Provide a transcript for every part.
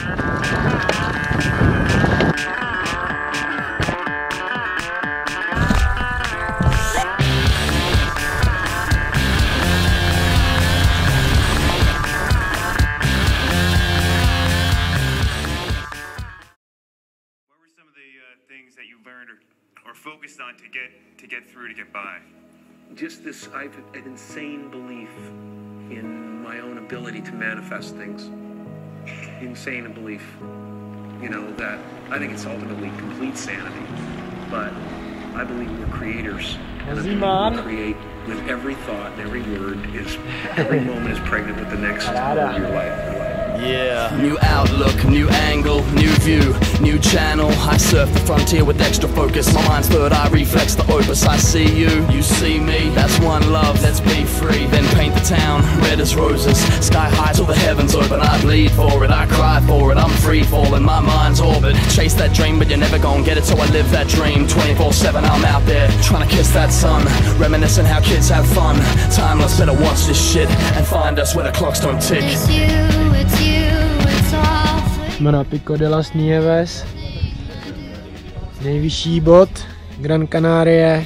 Things that you learned or focused on to get through, to get by? Just this, I've an insane belief in my own ability to manifest things. Insane belief, you know, that I think it's ultimately complete sanity, but I believe we're creators. And I believe we create with every thought and every word. Every moment is pregnant with the next of your life. Yeah, new outlook, new angle, new view, new channel. I surf the frontier with extra focus. My mind's third eye reflects the opus. I see you, you see me. That's one love, let's be free. Then paint the town red as roses. Sky high till the heavens open. I bleed for it, I cry for it. I'm free falling, my mind's orbit. Chase that dream, but you're never gonna get it, so I live that dream 24/7. I'm out there trying to kiss that sun, reminiscing how kids have fun. Timeless, better watch this shit and find us where the clocks don't tick. Jsme na Pico de las Nieves, nejvyšší bod Gran Canarie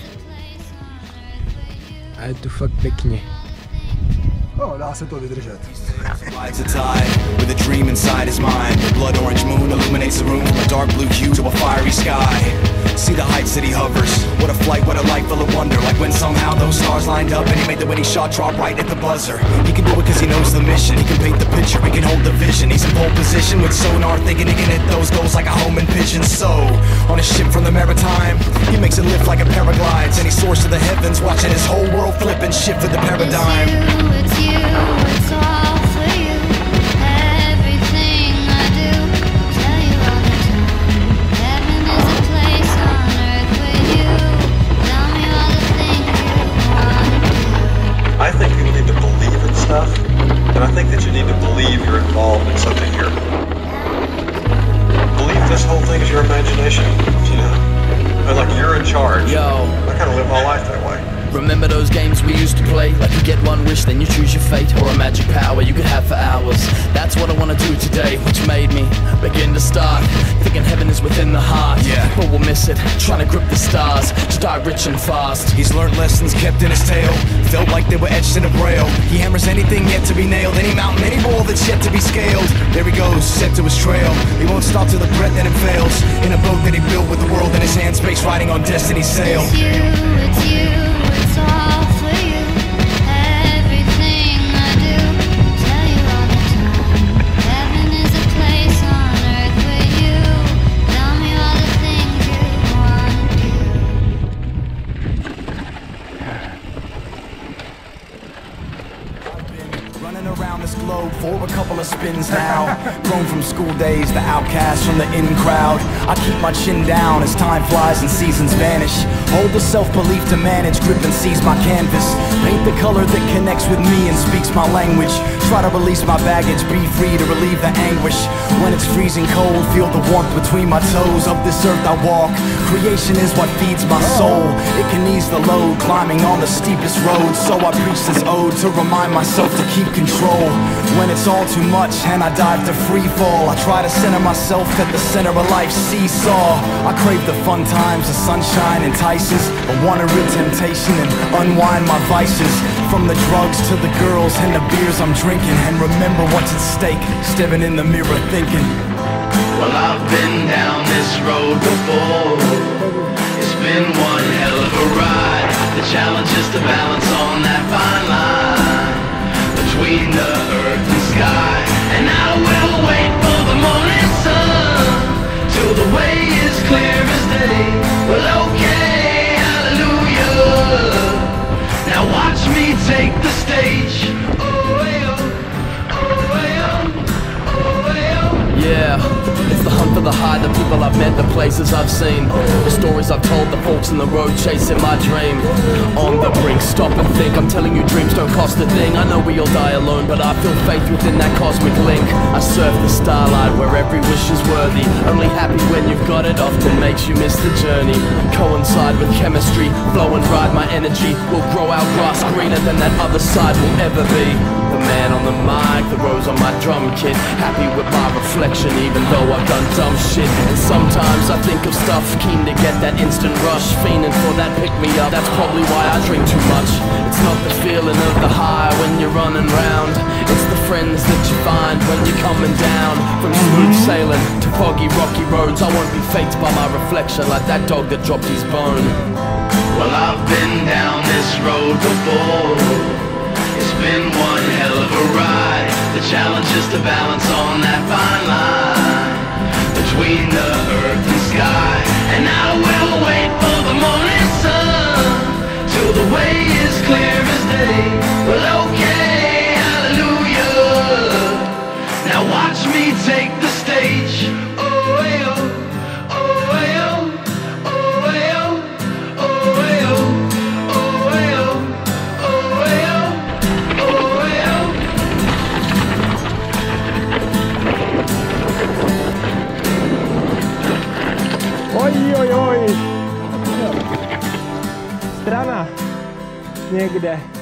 a je tu fakt pěkně. No, dá se to vydržet. Rides a tide with a dream inside his mind. The blood orange moon illuminates the room from a dark blue hue to a fiery sky. See the heights that he hovers. What a flight, what a life full of wonder. Like when somehow those stars lined up and he made the winning shot drop right at the buzzer. He can do it because he knows the mission. He can paint the picture, he can hold the vision. He's in pole position with sonar, thinking he can hit those goals like a homing pigeon. So, on a ship from the maritime, he makes it lift like a paraglides. And he soars to the heavens, watching his whole world flip and shift with the paradigm. It's you, it's all for you. Everything I do, tell you all the time. Heaven is a place on earth with you. Tell me all the things you want to do. I think you need to believe in stuff, and I think that you need to believe you're involved in something here. Believe this whole thing is your imagination, you know? And like you're in charge. Yo. I kind of live my life that way. Remember those games we used to play? Like you get one wish, then you choose your fate. Or a magic power you could have for hours. That's what I want to do today, which made me begin to start thinking heaven is within the heart. Yeah. But we'll miss it, trying to grip the stars, to die rich and fast. He's learned lessons kept in his tail, felt like they were etched in a braille. He hammers anything yet to be nailed, any mountain, any wall that's yet to be scaled. There he goes, set to his trail. He won't stop till the breath that it fails. In a boat that he built with the world in his hands, space riding on destiny's sail. It's you, it's you, it's all for you. Everything I do, tell you all the time. Heaven is a place on earth with you. Tell me all the things you want to do. Running around this globe for a couple of spins now. Grown from school days, the outcast from the in crowd. I keep my chin down as time flies and seasons vanish. Hold the self-belief to manage, grip and seize my canvas. Paint the color that connects with me and speaks my language. Try to release my baggage, be free to relieve the anguish. When it's freezing cold, feel the warmth between my toes. Of this earth I walk, creation is what feeds my soul. It can ease the load, climbing on the steepest road. So I preach this ode to remind myself to keep control. When it's all too much and I dive to free fall, I try to center myself at the center of life's seesaw. I crave the fun times, the sunshine entices, but wanna rid temptation and unwind my vices. From the drugs to the girls and the beers I'm drinking, and remember what's at stake, staring in the mirror thinking, well, I've been down this road before. It's been one hell of a ride. The challenge is to balance on that fine line between the earth and sky. And I will wait for the morning sun till the way is clear as day. Well, okay, hallelujah. Now watch me take the stage. Yeah, it's the hunt for the high, the people I've met, the places I've seen, the stories I've told, the folks in the road chasing my dream. On the brink, stop and think, I'm telling you dreams don't cost a thing. I know we all die alone, but I feel faith within that cosmic link. I surf the starlight where every wish is worthy. Only happy when you've got it often makes you miss the journey. Coincide with chemistry, flow and ride my energy. We'll grow our grass greener than that other side will ever be. The man on the mic, the rose on my drum kit. Happy with my reflection even though I've done dumb shit. And sometimes I think of stuff, keen to get that instant rush, fiending for that pick-me-up. That's probably why I drink too much. It's not the feeling of the high when you're running round, it's the friends that you find when you're coming down. From smooth sailing to foggy rocky roads, I won't be faked by my reflection like that dog that dropped his bone. Well, I've been down this road before. It's been one hell of a ride. The challenge is to balance on that fine line between the earth and sky. And I will wait for the morning sun till the way is clear as day. Well, okay, hallelujah. Now watch me take the stage. Oh, hey, oh, oh, hey, oh, oh, hey, oh, oh, hey, oh, oh, hey, oh, oh, hey, oh, oh, hey, oh. Oj, oj, oj. Strana. Někde.